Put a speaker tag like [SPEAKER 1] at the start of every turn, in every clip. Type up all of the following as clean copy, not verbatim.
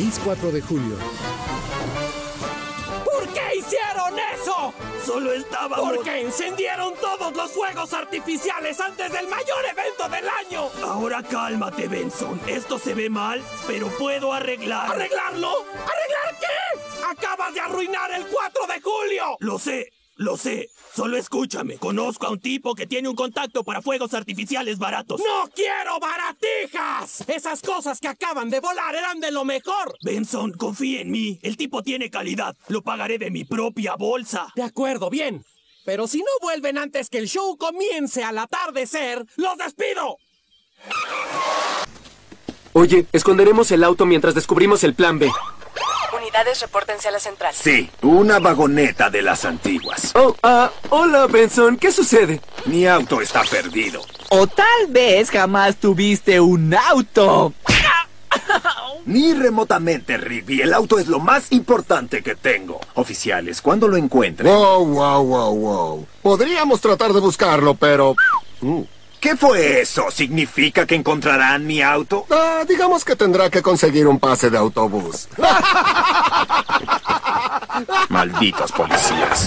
[SPEAKER 1] Feliz 4 de julio.
[SPEAKER 2] ¿Por qué hicieron eso?
[SPEAKER 3] Solo estábamos...
[SPEAKER 2] Porque encendieron todos los fuegos artificiales antes del mayor evento del año.
[SPEAKER 3] Ahora cálmate, Benson. Esto se ve mal, pero puedo arreglar.
[SPEAKER 2] ¿Arreglarlo? ¿Arreglar qué? Acabas de arruinar el 4 de julio.
[SPEAKER 3] Lo sé. Solo escúchame. Conozco a un tipo que tiene un contacto para fuegos artificiales baratos.
[SPEAKER 2] ¡No quiero baratijas! Esas cosas que acaban de volar eran de lo mejor.
[SPEAKER 3] Benson, confía en mí. El tipo tiene calidad. Lo pagaré de mi propia bolsa.
[SPEAKER 2] De acuerdo, bien. Pero si no vuelven antes que el show comience al atardecer, ¡los despido!
[SPEAKER 4] Oye, esconderemos el auto mientras descubrimos el plan B.
[SPEAKER 5] Unidades, repórtense a la central.
[SPEAKER 6] Sí, una vagoneta de las antiguas.
[SPEAKER 4] Hola, Benson. ¿Qué sucede?
[SPEAKER 6] Mi auto está perdido.
[SPEAKER 7] O tal vez jamás tuviste un auto.
[SPEAKER 6] Ni remotamente, Rigby. El auto es lo más importante que tengo. Oficiales, ¿cuándo lo encuentren?
[SPEAKER 8] Wow. Podríamos tratar de buscarlo, pero...
[SPEAKER 6] ¿Qué fue eso? ¿Significa que encontrarán mi auto?
[SPEAKER 8] Digamos que tendrá que conseguir un pase de autobús.
[SPEAKER 6] Malditos policías.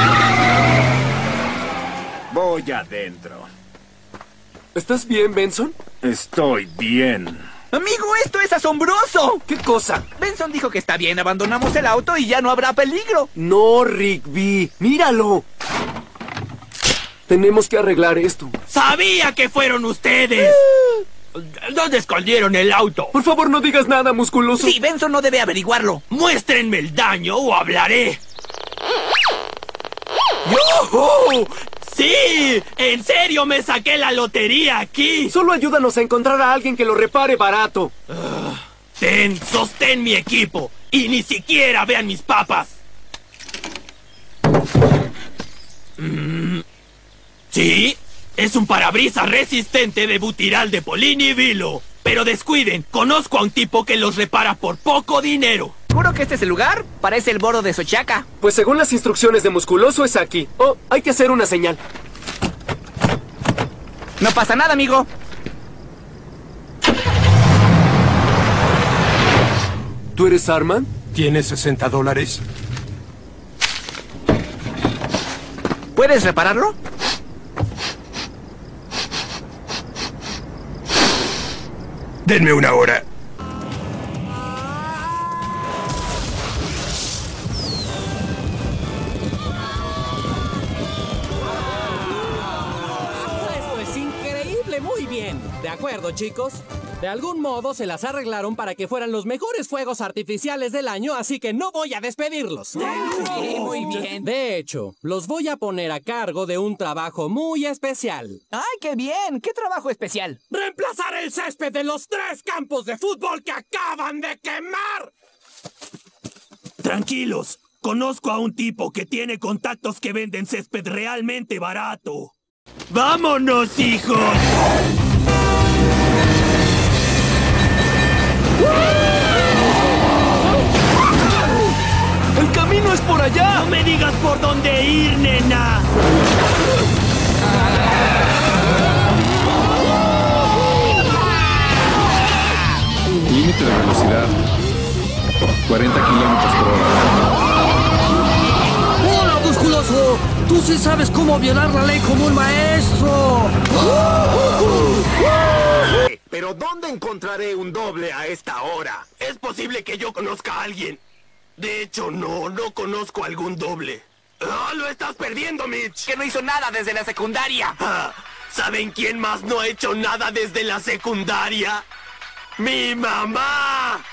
[SPEAKER 6] Voy adentro.
[SPEAKER 4] ¿Estás bien, Benson?
[SPEAKER 6] Estoy bien.
[SPEAKER 7] Amigo, esto es asombroso.
[SPEAKER 4] ¿Qué cosa?
[SPEAKER 7] Benson dijo que está bien, abandonamos el auto y ya no habrá peligro.
[SPEAKER 4] No, Rigby. ¡Míralo! Tenemos que arreglar esto.
[SPEAKER 3] ¡Sabía que fueron ustedes! ¿Dónde escondieron el auto?
[SPEAKER 4] Por favor, no digas nada, musculoso.
[SPEAKER 7] Sí, Benson no debe averiguarlo.
[SPEAKER 3] Muéstrenme el daño o hablaré. ¡Yuhu! ¡Sí! ¡En serio me saqué la lotería aquí!
[SPEAKER 4] Solo ayúdanos a encontrar a alguien que lo repare barato.
[SPEAKER 3] Sostén mi equipo. Y ni siquiera vean mis papas. Sí, es un parabrisas resistente de butiral de polinivilo. Pero descuiden, conozco a un tipo que los repara por poco dinero.
[SPEAKER 7] ¿Seguro que este es el lugar? Parece el boro de Sochaca.
[SPEAKER 4] Pues según las instrucciones de musculoso es aquí. Oh, hay que hacer una señal.
[SPEAKER 7] No pasa nada, amigo.
[SPEAKER 4] ¿Tú eres Arman?
[SPEAKER 9] ¿Tienes $60?
[SPEAKER 7] ¿Puedes repararlo?
[SPEAKER 9] Denme una hora.
[SPEAKER 2] Esto es increíble, muy bien. De acuerdo, chicos. De algún modo se las arreglaron para que fueran los mejores fuegos artificiales del año, así que no voy a despedirlos.
[SPEAKER 7] Sí, muy bien.
[SPEAKER 2] De hecho, los voy a poner a cargo de un trabajo muy especial.
[SPEAKER 7] ¡Ay, qué bien! ¿Qué trabajo especial?
[SPEAKER 2] ¡Reemplazar el césped de los 3 campos de fútbol que acaban de quemar!
[SPEAKER 3] Tranquilos, conozco a un tipo que tiene contactos que venden césped realmente barato. ¡Vámonos, hijos!
[SPEAKER 4] ¡El camino es por allá!
[SPEAKER 3] ¡No me digas por dónde ir, nena!
[SPEAKER 10] Límite de velocidad 40 kilómetros por hora.
[SPEAKER 11] ¡Hola, musculoso! Tú sí sabes cómo violar la ley como un maestro.
[SPEAKER 6] Pero ¿dónde encontraré un doble a esta hora?
[SPEAKER 3] Es posible que yo conozca a alguien. De hecho, no conozco algún doble. ¡Ah, lo estás perdiendo, Mitch!
[SPEAKER 7] Que no hizo nada desde la secundaria.
[SPEAKER 3] ¿Saben quién más no ha hecho nada desde la secundaria? ¡Mi mamá!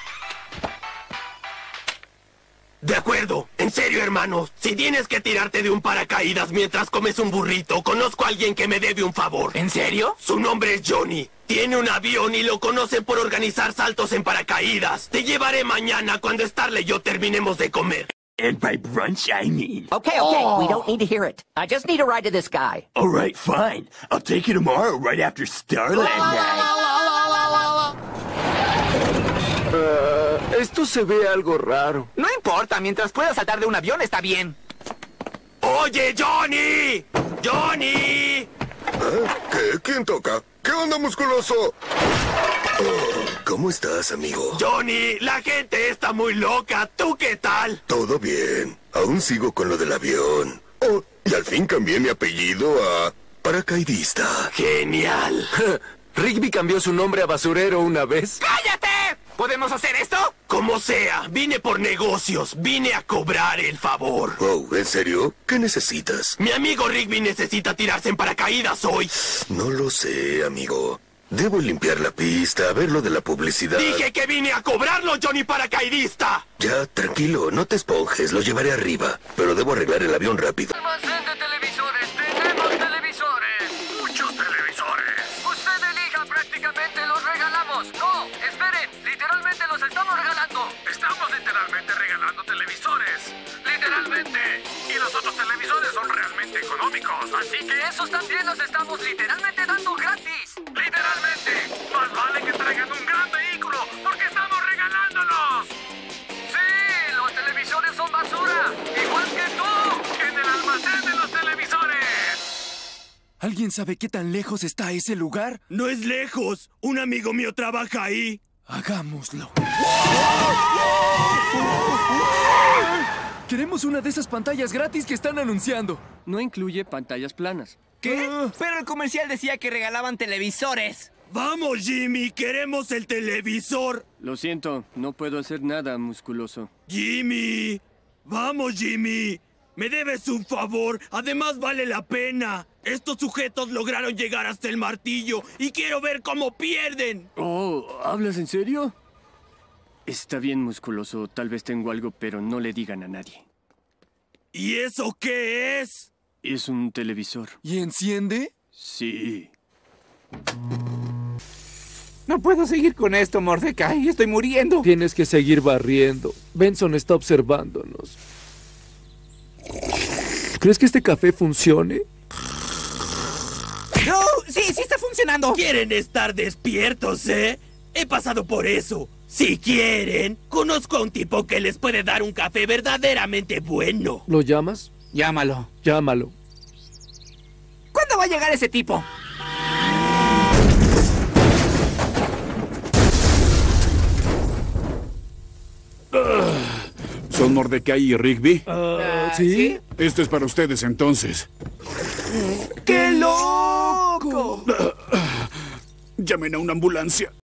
[SPEAKER 3] De acuerdo, en serio, hermanos. Si tienes que tirarte de un paracaídas mientras comes un burrito, conozco a alguien que me debe un favor.
[SPEAKER 7] ¿En serio?
[SPEAKER 3] Su nombre es Johnny. Tiene un avión y lo conocen por organizar saltos en paracaídas. Te llevaré mañana cuando Starley y yo terminemos de comer.
[SPEAKER 9] And by brunch, I mean.
[SPEAKER 5] Okay, we don't need to hear it. I just need a ride to this guy.
[SPEAKER 9] All right, fine. I'll take you tomorrow right after Starland Night.
[SPEAKER 4] Esto se ve algo raro.
[SPEAKER 7] No importa, mientras pueda saltar de un avión está bien.
[SPEAKER 3] ¡Oye, Johnny! ¡Johnny!
[SPEAKER 8] ¿Qué? ¿Quién toca? ¿Qué onda, musculoso?
[SPEAKER 6] ¿cómo estás, amigo?
[SPEAKER 3] Johnny, la gente está muy loca. ¿Tú qué tal?
[SPEAKER 6] Todo bien. Aún sigo con lo del avión. Oh, y al fin cambié mi apellido a paracaidista.
[SPEAKER 3] Genial.
[SPEAKER 4] Rigby cambió su nombre a basurero una vez.
[SPEAKER 3] ¡Cállate! ¿Podemos hacer esto? Como sea, vine por negocios. Vine a cobrar el favor.
[SPEAKER 6] Oh, ¿en serio? ¿Qué necesitas?
[SPEAKER 3] Mi amigo Rigby necesita tirarse en paracaídas hoy.
[SPEAKER 6] No lo sé, amigo. Debo limpiar la pista, ver lo de la publicidad.
[SPEAKER 3] Dije que vine a cobrarlo, Johnny Paracaidista.
[SPEAKER 6] Ya, tranquilo, no te esponjes, lo llevaré arriba. Pero debo arreglar el avión rápido.
[SPEAKER 11] Almacén de televisores, tenemos televisores. Muchos televisores. Usted elija, prácticamente los regalamos. No, esperen, literalmente los estamos regalando. Estamos literalmente regalando televisores. Literalmente. Y los otros televisores son realmente económicos. Así que esos también los estamos literalmente dando gratis. Literalmente. Más vale que traigan un gran vehículo porque estamos regalándolos. Sí, los televisores son basura. Igual que tú, en el almacén de los televisores.
[SPEAKER 1] ¿Alguien sabe qué tan lejos está ese lugar?
[SPEAKER 3] No es lejos. Un amigo mío trabaja ahí.
[SPEAKER 1] Hagámoslo. Queremos una de esas pantallas gratis que están anunciando.
[SPEAKER 11] No incluye pantallas planas.
[SPEAKER 7] ¿Qué? Pero el comercial decía que regalaban televisores.
[SPEAKER 3] Vamos, Jimmy, queremos el televisor.
[SPEAKER 11] Lo siento, no puedo hacer nada, musculoso.
[SPEAKER 3] Jimmy, vamos, Jimmy. Me debes un favor, además vale la pena. Estos sujetos lograron llegar hasta el martillo y quiero ver cómo pierden.
[SPEAKER 11] Oh, ¿hablas en serio? Está bien, musculoso. Tal vez tengo algo, pero no le digan a nadie.
[SPEAKER 3] ¿Y eso qué es?
[SPEAKER 11] Es un televisor.
[SPEAKER 1] ¿Y enciende?
[SPEAKER 11] Sí.
[SPEAKER 7] No puedo seguir con esto, Mordecai. Estoy muriendo.
[SPEAKER 12] Tienes que seguir barriendo. Benson está observándonos. ¿Crees que este café funcione?
[SPEAKER 7] ¡No! ¡Sí, sí está funcionando!
[SPEAKER 3] Quieren estar despiertos, ¿eh? He pasado por eso. Si quieren, conozco a un tipo que les puede dar un café verdaderamente bueno.
[SPEAKER 12] ¿Lo llamas?
[SPEAKER 7] Llámalo.
[SPEAKER 12] Llámalo.
[SPEAKER 7] ¿Cuándo va a llegar ese tipo?
[SPEAKER 10] ¿Son Mordecai y Rigby?
[SPEAKER 12] ¿Sí?
[SPEAKER 10] Esto es para ustedes entonces.
[SPEAKER 7] ¡Qué loco!
[SPEAKER 10] Llamen a una ambulancia.